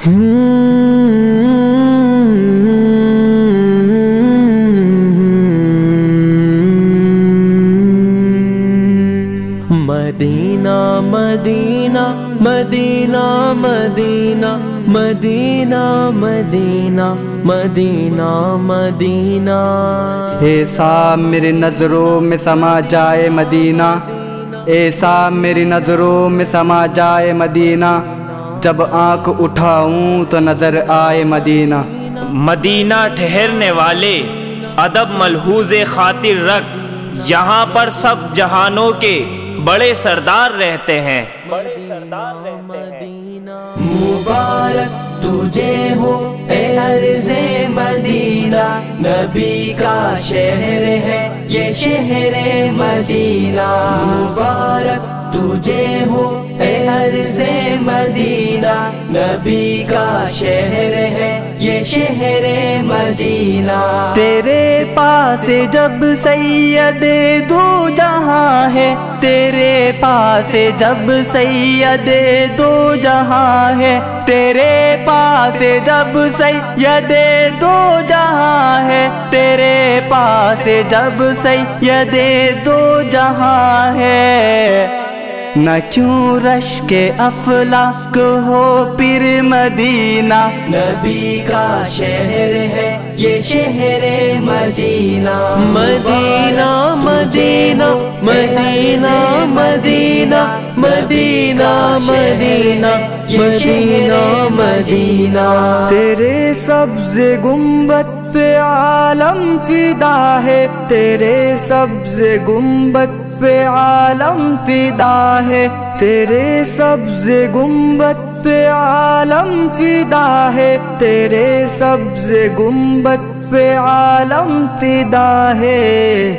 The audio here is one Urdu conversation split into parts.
مدینہ مدینہ مدینہ مدینہ مدینہ مدینہ مدینہ مدینہ، ایسا میری نظروں میں سما جائے مدینہ، ایسا میری نظروں میں سما جائے مدینہ، جب آنکھ اٹھاؤں تو نظر آئے مدینہ۔ مدینہ ٹھہرنے والے ادب ملحوظ خاطر رکھ، یہاں پر سب جہانوں کے بڑے سردار رہتے ہیں۔ مبارک تجھے ہو اے عرض مدینہ، نبی کا شہر ہے یہ شہر مدینہ۔ مبارک تجھے ہو اے عرض مدینہ، نبی کا شہر ہے یہ شہر مدینہ۔ تیرے پاس جب سید دو جہاں ہے، تیرے پاس جب سید دو جہاں ہے، تیرے پاس جب سید دو جہاں ہے، تیرے پاس جب سید دو جہاں ہے، نہ کیوں رشک افلاک ہو پھر مدینہ، نبی کا شہر ہے یہ شہر مدینہ۔ مدینہ مدینہ مدینہ مدینہ مدینہ مدینہ مدینہ مدینہ، تیرے سبز گنبد پہ عالم فدا ہے، تیرے سبز گنبد پہ عالم فدا ہے، تیرے سبز گنبد پہ عالم فدا ہے، تیرے سبز گنبد پہ عالم فدا ہے،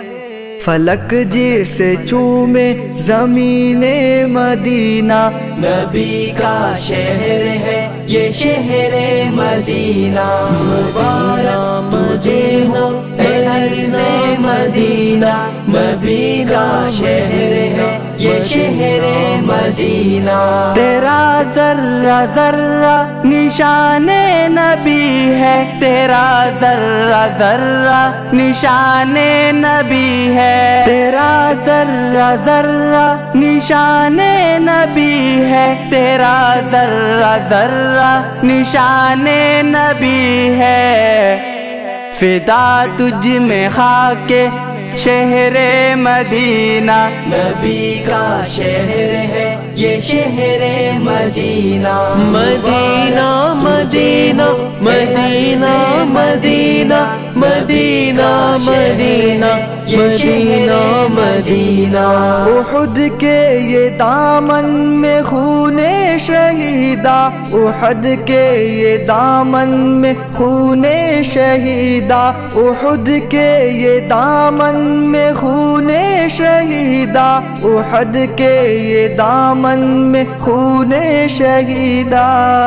فلک جیسے چومے زمین مدینہ، نبی کا شہر ہے یہ شہر مدینہ۔ مبارک تجھے ہو اے عرض مدینہ، نبی کا شہر ہے یہ شہر مدینہ۔ تیرا ذرہ ذرہ نشان نبی ہے، تیرا ذرہ ذرہ نشان نبی ہے، تیرا ذرہ ذرہ نشان نبی ہے، تیرا ذرہ ذرہ نشان نبی ہے، فدا تجھ میں خاک شہر مدینہ، نبی کا شہر ہے یہ شہر مدینہ۔ مدینہ مدینہ مدینہ مدینہ مدینہ مدینہ مدینہ مدینہ، احد کے یہ دامن میں خون شہیدہ، احد کے یہ دامن میں خون شہیدہ، احد کے یہ دامن میں خون شہیدہ، احد کے یہ دامن میں خون شہیدہ،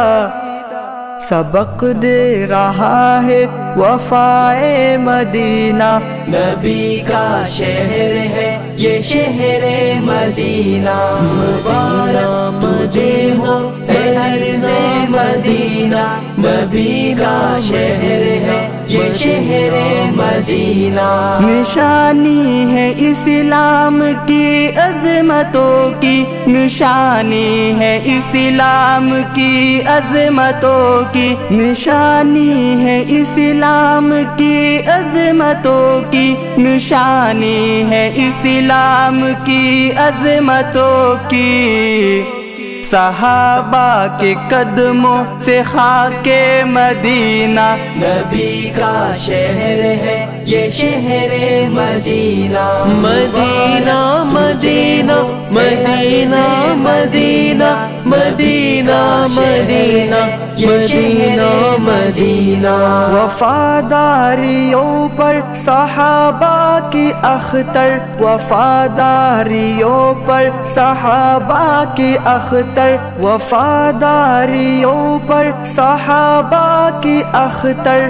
سبق دے رہا ہے وفائے مدینہ، نبی کا شہر ہے یہ شہر مدینہ۔ مبارک تجھے ہو اے عرض مدینہ، نبی کا شہر ہے یہ شہر مدینہ۔ نشانی ہے اسلام کی عظمتوں کی، نشانی ہے اسلام کی عظمتوں کی، نشانی ہے اسلام کی عظمتوں کی، نشانی ہے اسلام کی عظمتوں کی، صحابہ کے قدموں سے خاک مدینہ، نبی کا شہر ہے یہ شہر مدینہ۔ مدینہ مدینہ مدینہ مدینہ مدینہ مدینہ مدینہ مدینہ، وفاداریوں پر صحابہ کی اختر، وفاداریوں پر صحابہ کی اختر، وفاداریوں پر صحابہ کی اختر،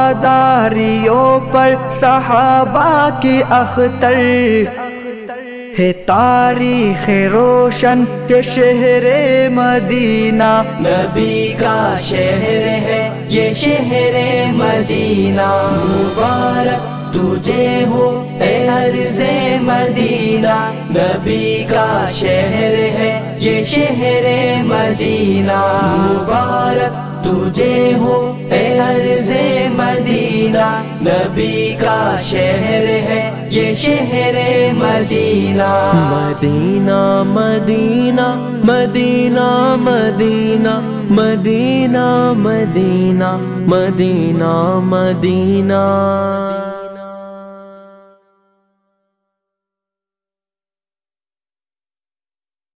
وفاداریوں پر صحابہ کی اختر، ہے تاریخ روشن کے شہر مدینہ، نبی کا شہر ہے یہ شہر مدینہ، مبارک تجھے ہو اے عرض مدینہ، نبی کا شہر ہے یہ شہر مدینہ، مبارک تجھے ہو اے عرض مدینہ، نبی کا شہر ہے یہ شہر مدینہ، مدینہ مدینہ مدینہ مدینہ مدینہ مدینہ مدینہ مدینہ